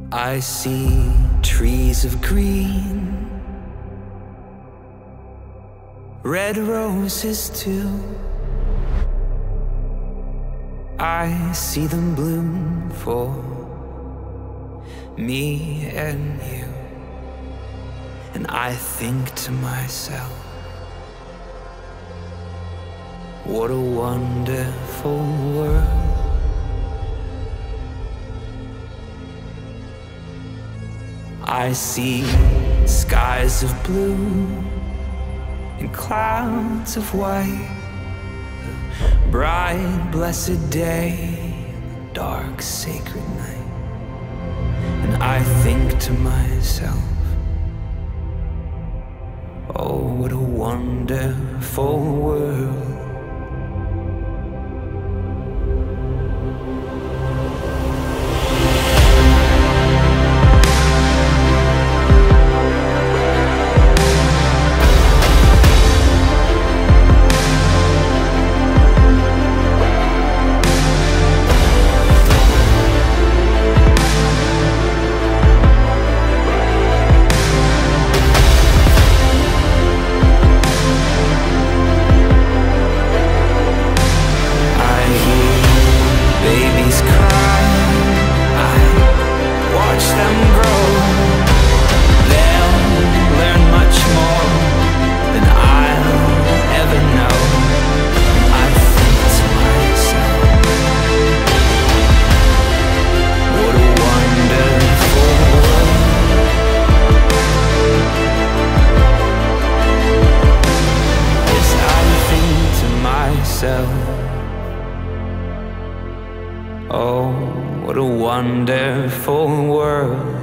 I see trees of green, red roses too. I see them bloom for me and you. And I think to myself, what a wonderful world. I see skies of blue and clouds of white, a bright, blessed day and a dark, sacred night. And I think to myself, oh, what a wonderful world. Oh, what a wonderful world.